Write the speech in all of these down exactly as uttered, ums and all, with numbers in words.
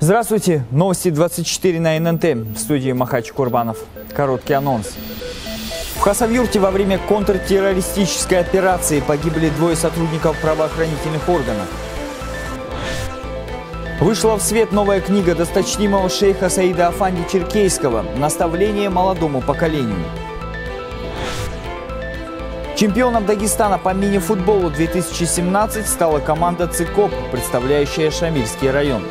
Здравствуйте! Новости двадцать четыре на эн эн тэ. В студии Махач Курбанов. Короткий анонс. В Хасавюрте во время контртеррористической операции погибли двое сотрудников правоохранительных органов. Вышла в свет новая книга досточтимого шейха Саида Афанди Черкейского «Наставление молодому поколению». Чемпионом Дагестана по мини-футболу две тысячи семнадцать стала команда «Цикоп», представляющая Шамильский район.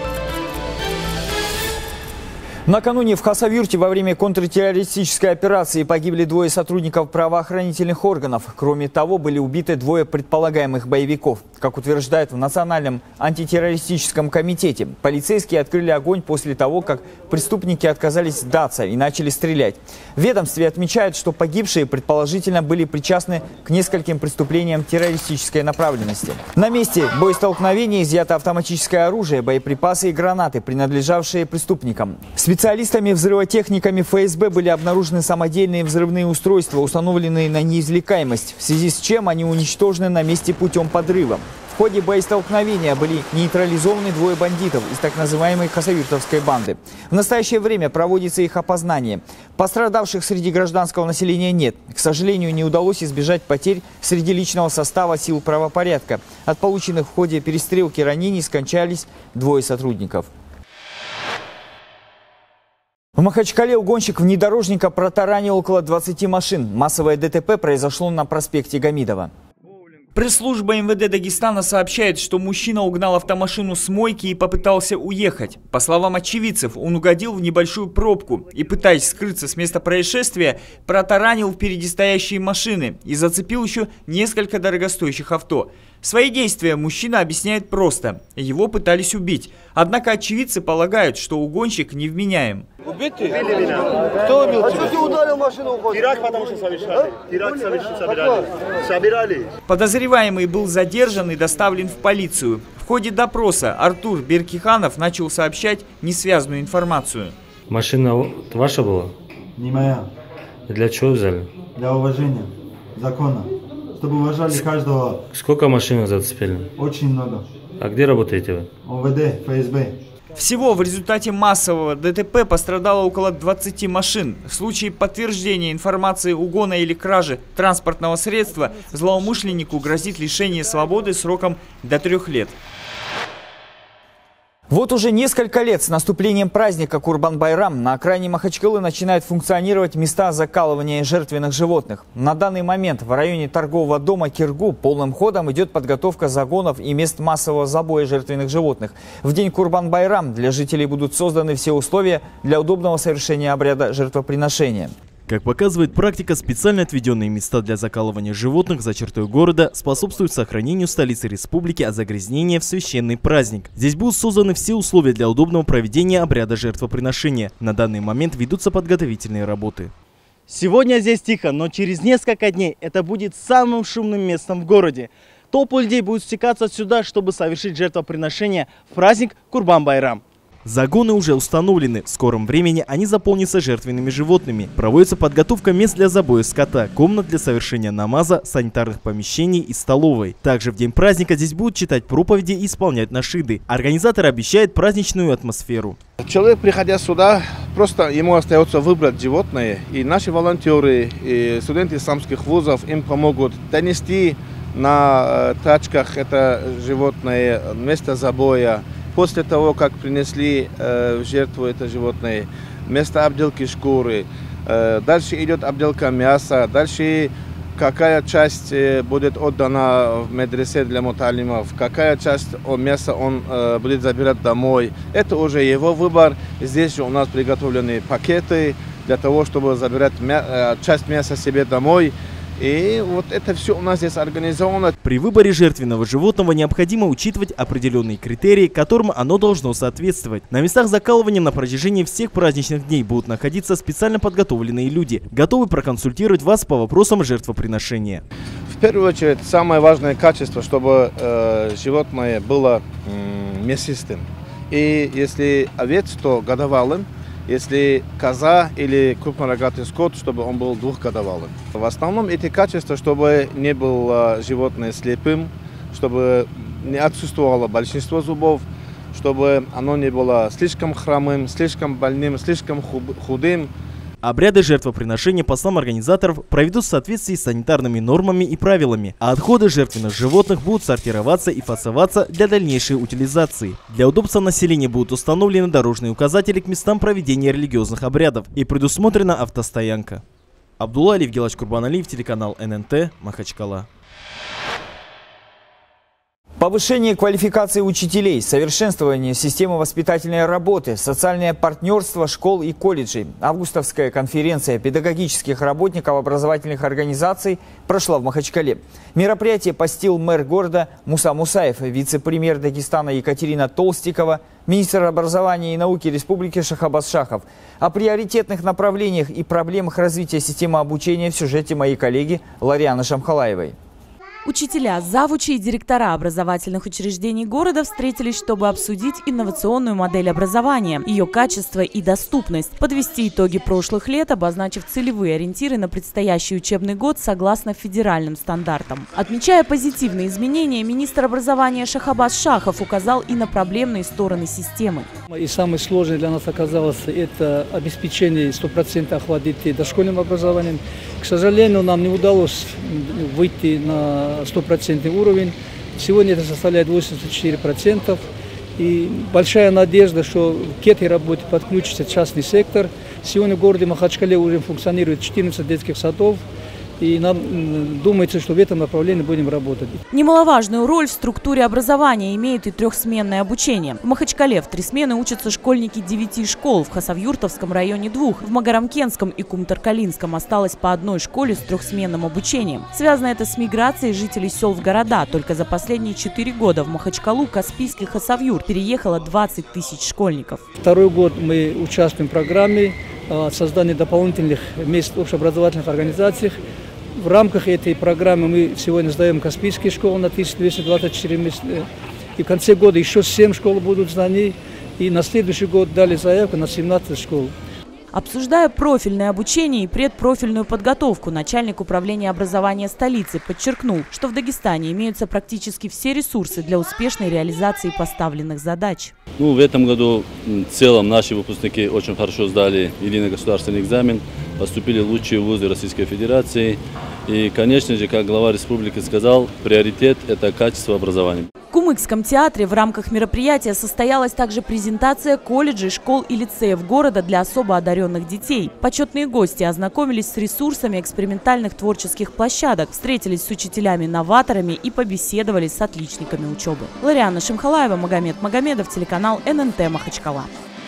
Накануне в Хасавюрте во время контртеррористической операции погибли двое сотрудников правоохранительных органов. Кроме того, были убиты двое предполагаемых боевиков. Как утверждают в Национальном антитеррористическом комитете, полицейские открыли огонь после того, как преступники отказались сдаться и начали стрелять. В ведомстве отмечают, что погибшие предположительно были причастны к нескольким преступлениям террористической направленности. На месте боестолкновения изъято автоматическое оружие, боеприпасы и гранаты, принадлежавшие преступникам. Специалистами взрывотехниками эф эс бэ были обнаружены самодельные взрывные устройства, установленные на неизвлекаемость, в связи с чем они уничтожены на месте путем подрыва. В ходе боестолкновения были нейтрализованы двое бандитов из так называемой хасавюртовской банды. В настоящее время проводится их опознание. Пострадавших среди гражданского населения нет. К сожалению, не удалось избежать потерь среди личного состава сил правопорядка. От полученных в ходе перестрелки ранений скончались двое сотрудников. В Махачкале угонщик внедорожника протаранил около двадцати машин. Массовое дэ тэ пэ произошло на проспекте Гамидова. Пресс-служба эм вэ дэ Дагестана сообщает, что мужчина угнал автомашину с мойки и попытался уехать. По словам очевидцев, он угодил в небольшую пробку и, пытаясь скрыться с места происшествия, протаранил впереди стоящие машины и зацепил еще несколько дорогостоящих авто. Свои действия мужчина объясняет просто. Его пытались убить. Однако очевидцы полагают, что угонщик невменяем. Убитый? Убили меня. Кто убил тебя? А что ты ударил машину? Теракт, потому что совершали. Теракт собирали. Собирали. Подозреваемый был задержан и доставлен в полицию. В ходе допроса Артур Беркиханов начал сообщать несвязанную информацию. Машина ваша была? Не моя. Для чего взяли? Для уважения закона. Чтобы уважали каждого. Сколько машин зацепили? Очень много. А где работаете вы? о вэ дэ, эф эс бэ. Всего в результате массового дэ тэ пэ пострадало около двадцати машин. В случае подтверждения информации угона или кражи транспортного средства злоумышленнику грозит лишение свободы сроком до трех лет. Вот уже несколько лет с наступлением праздника Курбан-Байрам на окраине Махачкалы начинают функционировать места закалывания жертвенных животных. На данный момент в районе торгового дома Киргу полным ходом идет подготовка загонов и мест массового забоя жертвенных животных. В день Курбан-Байрам для жителей будут созданы все условия для удобного совершения обряда жертвоприношения. Как показывает практика, специально отведенные места для закалывания животных за чертой города способствуют сохранению столицы республики от загрязнения в священный праздник. Здесь будут созданы все условия для удобного проведения обряда жертвоприношения. На данный момент ведутся подготовительные работы. Сегодня здесь тихо, но через несколько дней это будет самым шумным местом в городе. Толпы людей будут стекаться сюда, чтобы совершить жертвоприношение в праздник Курбан-Байрам. Загоны уже установлены. В скором времени они заполнятся жертвенными животными. Проводится подготовка мест для забоя скота, комнат для совершения намаза, санитарных помещений и столовой. Также в день праздника здесь будут читать проповеди и исполнять нашиды. Организатор обещает праздничную атмосферу. Человек, приходя сюда, просто ему остается выбрать животное. И наши волонтеры, и студенты исламских вузов им помогут донести на тачках это животное, место забоя. После того, как принесли э, в жертву это животное, место обделки шкуры, э, дальше идет обделка мяса, дальше какая часть э, будет отдана в медресе для муталимов, какая часть мяса он э, будет забирать домой. Это уже его выбор. Здесь же у нас приготовлены пакеты для того, чтобы забирать мя э, часть мяса себе домой. И вот это все у нас здесь организовано. При выборе жертвенного животного необходимо учитывать определенные критерии, которым оно должно соответствовать. На местах закалывания на протяжении всех праздничных дней будут находиться специально подготовленные люди, готовы проконсультировать вас по вопросам жертвоприношения. В первую очередь, самое важное качество, чтобы э, животное было э, мясистым. И если овец, то годовалым. Если коза или крупнорогатый скот, чтобы он был двухгодовалым. В основном эти качества, чтобы не было животное слепым, чтобы не отсутствовало большинство зубов, чтобы оно не было слишком хромым, слишком больным, слишком худым. Обряды жертвоприношения, по словам организаторов, проведут в соответствии с санитарными нормами и правилами, а отходы жертвенных животных будут сортироваться и фасоваться для дальнейшей утилизации. Для удобства населения будут установлены дорожные указатели к местам проведения религиозных обрядов и предусмотрена автостоянка. Абдулла Алиев, Гелач Курбаналиев, телеканал эн эн тэ, Махачкала. Повышение квалификации учителей, совершенствование системы воспитательной работы, социальное партнерство школ и колледжей. Августовская конференция педагогических работников образовательных организаций прошла в Махачкале. Мероприятие посетил мэр города Муса Мусаев, вице-премьер Дагестана Екатерина Толстикова, министр образования и науки Республики Шахабаз Шахов. О приоритетных направлениях и проблемах развития системы обучения в сюжете моей коллеги Ларианы Шамхалаевой. Учителя, завучи и директора образовательных учреждений города встретились, чтобы обсудить инновационную модель образования, ее качество и доступность, подвести итоги прошлых лет, обозначив целевые ориентиры на предстоящий учебный год согласно федеральным стандартам. Отмечая позитивные изменения, министр образования Шахабаз Шахов указал и на проблемные стороны системы. И самое сложное для нас оказалось это обеспечение стопроцентного охвата дошкольным образованием. К сожалению, нам не удалось выйти на стопроцентный уровень. Сегодня это составляет восемьдесят четыре процента. И большая надежда, что к этой работе подключится частный сектор. Сегодня в городе Махачкале уже функционирует четырнадцать детских садов. И нам думается, что в этом направлении будем работать. Немаловажную роль в структуре образования имеет и трехсменное обучение. В Махачкале в три смены учатся школьники девяти школ, в Хасавюртовском районе двух, в Магарамкентском и Кумтаркалинском осталось по одной школе с трехсменным обучением. Связано это с миграцией жителей сел в города. Только за последние четыре года в Махачкалу, Каспийский Хасавюрт переехало двадцать тысяч школьников. Второй год мы участвуем в программе создания дополнительных мест в общеобразовательных организациях. В рамках этой программы мы сегодня сдаем Каспийские школы на тысячу двести двадцать четыре места. И в конце года еще семь школ будут сданы. И на следующий год дали заявку на семнадцать школ. Обсуждая профильное обучение и предпрофильную подготовку, начальник управления образования столицы подчеркнул, что в Дагестане имеются практически все ресурсы для успешной реализации поставленных задач. Ну, в этом году в целом наши выпускники очень хорошо сдали единый государственный экзамен, поступили в лучшие вузы Российской Федерации. И, конечно же, как глава республики сказал, приоритет – это качество образования. В Кумыкском театре в рамках мероприятия состоялась также презентация колледжей, школ и лицеев города для особо одаренных детей. Почетные гости ознакомились с ресурсами экспериментальных творческих площадок, встретились с учителями-новаторами и побеседовали с отличниками учебы. Лариана Шамхалаева, Магомед Магомедов, телеканал эн эн тэ Махачкала.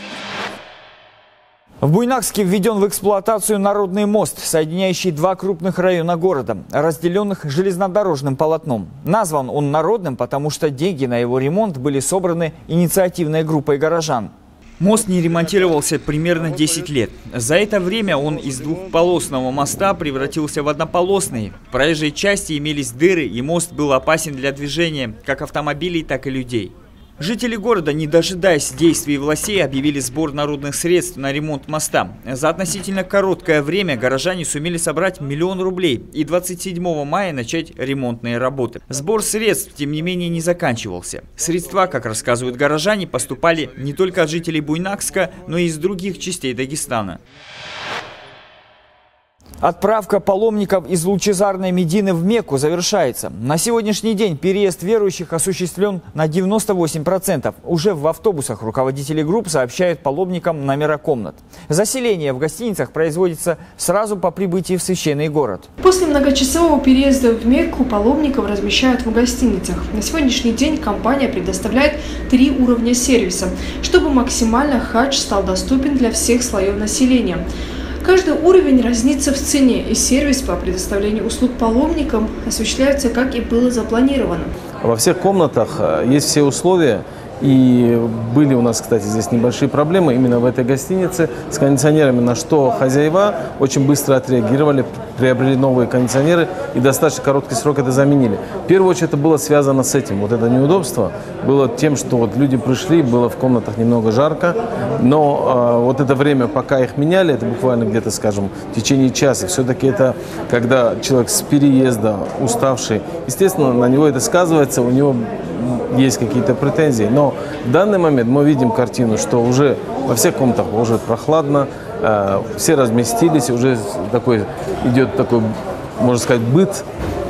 В Буйнакске введен в эксплуатацию народный мост, соединяющий два крупных района города, разделенных железнодорожным полотном. Назван он народным, потому что деньги на его ремонт были собраны инициативной группой горожан. Мост не ремонтировался примерно десять лет. За это время он из двухполосного моста превратился в однополосный. В проезжей части имелись дыры, и мост был опасен для движения как автомобилей, так и людей. Жители города, не дожидаясь действий властей, объявили сбор народных средств на ремонт моста. За относительно короткое время горожане сумели собрать миллион рублей и двадцать седьмого мая начать ремонтные работы. Сбор средств, тем не менее, не заканчивался. Средства, как рассказывают горожане, поступали не только от жителей Буйнакска, но и из других частей Дагестана. Отправка паломников из Лучезарной Медины в Мекку завершается. На сегодняшний день переезд верующих осуществлен на девяносто восемь процентов. Уже в автобусах руководители групп сообщают паломникам номера комнат. Заселение в гостиницах производится сразу по прибытии в священный город. После многочасового переезда в Мекку паломников размещают в гостиницах. На сегодняшний день компания предоставляет три уровня сервиса, чтобы максимально хадж стал доступен для всех слоев населения. Каждый уровень разнится в цене, и сервис по предоставлению услуг паломникам осуществляется, как и было запланировано. Во всех комнатах есть все условия. И были у нас, кстати, здесь небольшие проблемы именно в этой гостинице с кондиционерами, на что хозяева очень быстро отреагировали, приобрели новые кондиционеры и достаточно короткий срок это заменили. В первую очередь это было связано с этим. Вот это неудобство было тем, что вот люди пришли, было в комнатах немного жарко, но э, вот это время, пока их меняли, это буквально где-то, скажем, в течение часа. Все-таки это, когда человек с переезда, уставший, естественно, на него это сказывается, у него есть какие-то претензии. Но в данный момент мы видим картину, что уже во всех комнатах уже прохладно, э, все разместились, уже такой, идет такой, можно сказать, быт,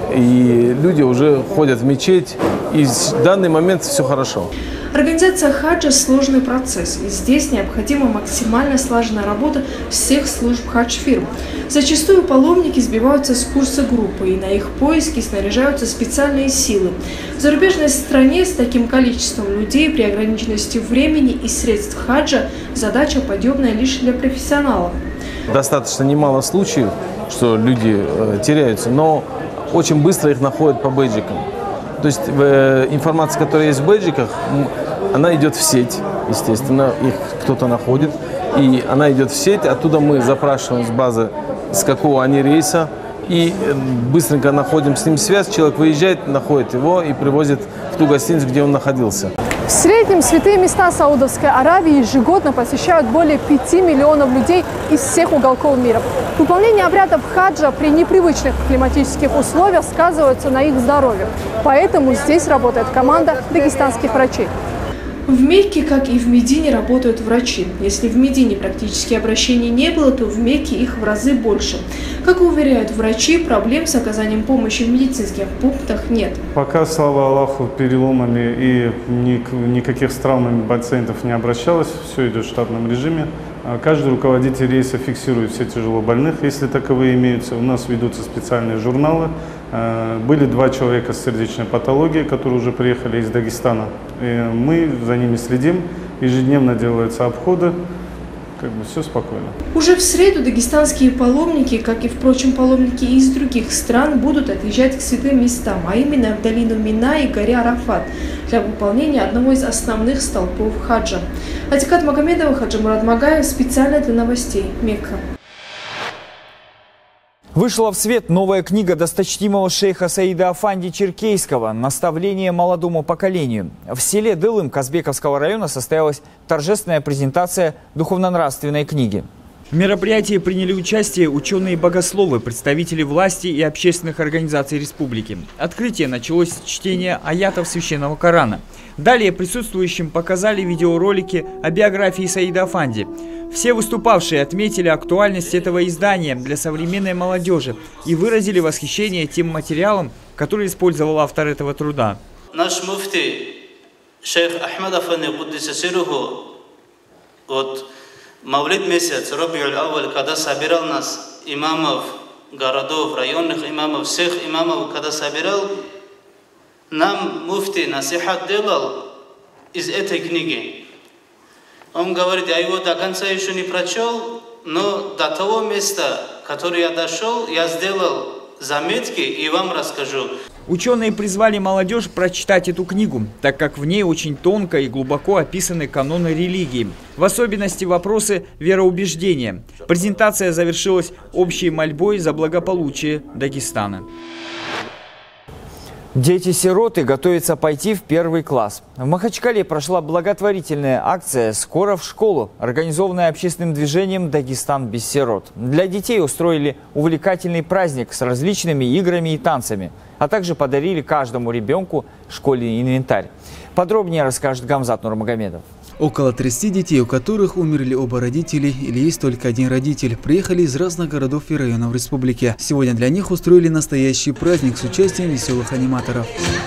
и люди уже ходят в мечеть, и в данный момент все хорошо. Организация хаджа – сложный процесс, и здесь необходима максимально слаженная работа всех служб хадж-фирм. Зачастую паломники сбиваются с курса группы, и на их поиски снаряжаются специальные силы. В зарубежной стране с таким количеством людей при ограниченности времени и средств хаджа задача подъемная лишь для профессионалов. Достаточно немало случаев, что люди э, теряются, но очень быстро их находят по бейджикам. То есть э, информация, которая есть в бейджиках, она идет в сеть, естественно, их кто-то находит, и она идет в сеть, оттуда мы запрашиваем с базы, с какого они рейса, и быстренько находим с ним связь, человек выезжает, находит его и привозит в ту гостиницу, где он находился. В среднем святые места Саудовской Аравии ежегодно посещают более пяти миллионов людей из всех уголков мира. Выполнение обрядов хаджа при непривычных климатических условиях сказывается на их здоровье. Поэтому здесь работает команда дагестанских врачей. В Мекке, как и в Медине, работают врачи. Если в Медине практически обращений не было, то в Мекке их в разы больше. Как уверяют врачи, проблем с оказанием помощи в медицинских пунктах нет. Пока, слава Аллаху, переломами и никаких с травмами пациентов не обращалось, все идет в штатном режиме. Каждый руководитель рейса фиксирует все тяжелобольных, если таковые имеются. У нас ведутся специальные журналы. Были два человека с сердечной патологией, которые уже приехали из Дагестана. И мы за ними следим, ежедневно делаются обходы, как бы все спокойно. Уже в среду дагестанские паломники, как и, впрочем, паломники из других стран, будут отъезжать к святым местам, а именно в долину Мина и горе Арафат, для выполнения одного из основных столпов хаджа. Атикат Магомедова, Хаджи Мурат Магаев, специально для новостей, Мекка. Вышла в свет новая книга досточтимого шейха Саида Афанди Черкейского «Наставление молодому поколению». В селе Дылым Казбековского района состоялась торжественная презентация духовно-нравственной книги. В мероприятии приняли участие ученые-богословы, представители власти и общественных организаций республики. Открытие началось с чтения аятов Священного Корана. Далее присутствующим показали видеоролики о биографии Саида Афанди. Все выступавшие отметили актуальность этого издания для современной молодежи и выразили восхищение тем материалом, который использовал автор этого труда. Наш муфти, шейх Ахмад Афанди, вот Мавлид месяц, Рабиуль Авваль, когда собирал нас, имамов городов, районных имамов, всех имамов, когда собирал, нам муфти насихат делал из этой книги. Он говорит, я его до конца еще не прочел, но до того места, которое я дошел, я сделал заметки и вам расскажу. Ученые призвали молодежь прочитать эту книгу, так как в ней очень тонко и глубоко описаны каноны религии, в особенности вопросы вероубеждения. Презентация завершилась общей мольбой за благополучие Дагестана. Дети-сироты готовятся пойти в первый класс. В Махачкале прошла благотворительная акция «Скоро в школу», организованная общественным движением «Дагестан без сирот». Для детей устроили увлекательный праздник с различными играми и танцами, а также подарили каждому ребенку школьный инвентарь. Подробнее расскажет Гамзат Нурмагомедов. Около тридцати детей, у которых умерли оба родителей или есть только один родитель, приехали из разных городов и районов республики. Сегодня для них устроили настоящий праздник с участием веселых аниматоров.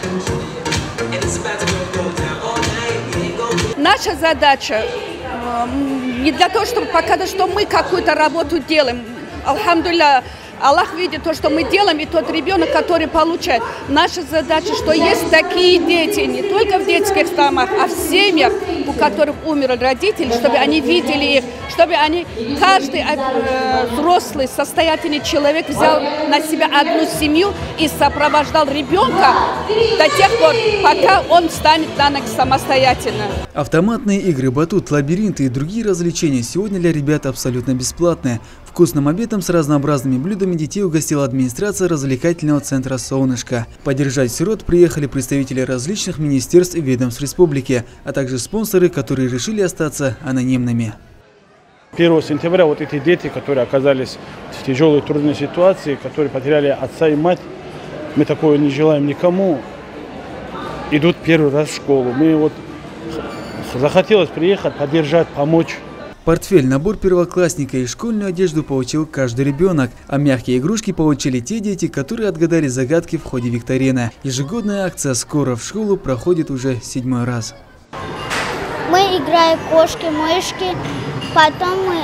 Наша задача не для того, чтобы показать, что мы какую-то работу делаем. Алхамдулилля, Аллах видит то, что мы делаем, и тот ребенок, который получает. Наша задача, что есть такие дети, не только в детских домах, а в семьях, у которых умерли родители, чтобы они видели их, чтобы они, каждый э, взрослый, состоятельный человек взял на себя одну семью и сопровождал ребенка до тех пор, пока он станет на ноги самостоятельно. Автоматные игры, батут, лабиринты и другие развлечения сегодня для ребят абсолютно бесплатные. Вкусным обедом с разнообразными блюдами детей угостила администрация развлекательного центра «Солнышко». Поддержать сирот приехали представители различных министерств и ведомств республики, а также спонсоры, которые решили остаться анонимными. первого сентября вот эти дети, которые оказались в тяжелой трудной ситуации, которые потеряли отца и мать, мы такое не желаем никому. идут первый раз в школу. Мы вот захотелось приехать, поддержать, помочь. Портфель, набор первоклассника и школьную одежду получил каждый ребенок, а мягкие игрушки получили те дети, которые отгадали загадки в ходе викторины. Ежегодная акция «Скоро в школу» проходит уже седьмой раз. Мы играем кошки, мышки, потом мы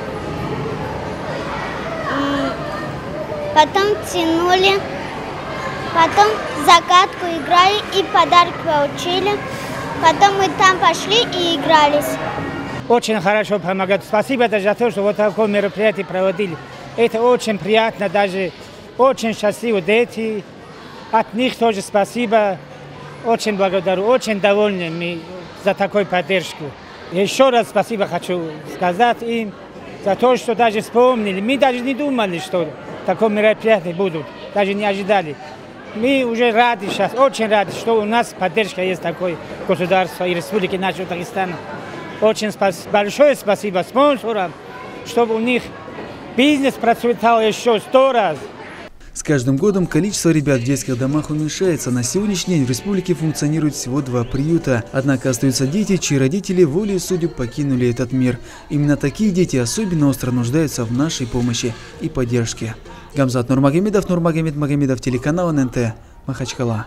потом тянули, потом загадку играли и подарок получили, потом мы там пошли и игрались. Очень хорошо помогает. Спасибо даже за то, что вот такое мероприятие проводили. Это очень приятно, даже очень счастливы дети. От них тоже спасибо. Очень благодарю, очень довольны мы за такую поддержку. Еще раз спасибо хочу сказать им за то, что даже вспомнили. Мы даже не думали, что такое мероприятие будут, даже не ожидали. Мы уже рады сейчас, очень рады, что у нас поддержка есть такой государства и республики нашего Дагестана. Очень спас... большое спасибо спонсорам, чтобы у них бизнес процветал еще сто раз. С каждым годом количество ребят в детских домах уменьшается. На сегодняшний день в республике функционирует всего два приюта. Однако остаются дети, чьи родители волей судеб покинули этот мир. Именно такие дети особенно остро нуждаются в нашей помощи и поддержке. Гамзат Нурмагомедов, Нурмагомед Магомедов, телеканал эн эн тэ, Махачкала.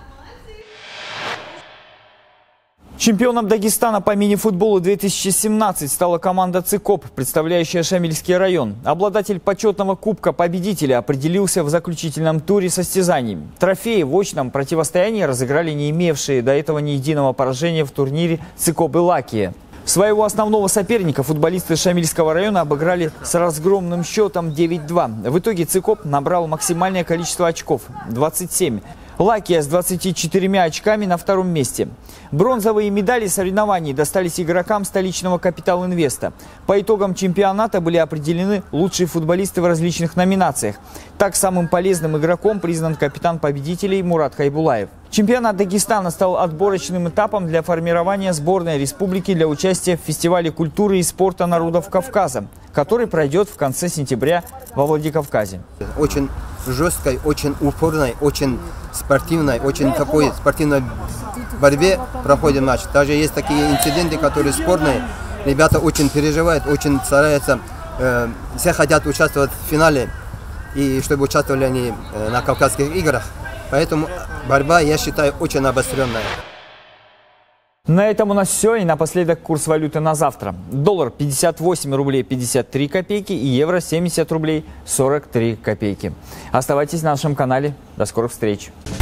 Чемпионом Дагестана по мини-футболу две тысячи семнадцать стала команда «Цикоп», представляющая Шамильский район. Обладатель почетного кубка победителя определился в заключительном туре состязаний. Трофеи в очном противостоянии разыграли не имевшие до этого ни единого поражения в турнире «Цикоп» и «Лакия». Своего основного соперника футболисты Шамильского района обыграли с разгромным счетом девять-два. В итоге «Цикоп» набрал максимальное количество очков – двадцать семь. «Лакия» с двадцатью четырьмя очками на втором месте. Бронзовые медали соревнований достались игрокам столичного «Капитал Инвеста». По итогам чемпионата были определены лучшие футболисты в различных номинациях. Так, самым полезным игроком признан капитан победителей Мурат Хайбулаев. Чемпионат Дагестана стал отборочным этапом для формирования сборной республики для участия в фестивале культуры и спорта народов Кавказа, который пройдет в конце сентября во Владикавказе. Очень жесткой, очень упорной, очень спортивной, очень такой спортивной борьбе проходит матч. Даже есть такие инциденты, которые спорные. Ребята очень переживают, очень стараются. Э, все хотят участвовать в финале, и чтобы участвовали они э, на Кавказских играх. Поэтому борьба, я считаю, очень обостренная. На этом у нас все. И напоследок курс валюты на завтра. Доллар пятьдесят восемь рублей пятьдесят три копейки и евро семьдесят рублей сорок три копейки. Оставайтесь на нашем канале. До скорых встреч.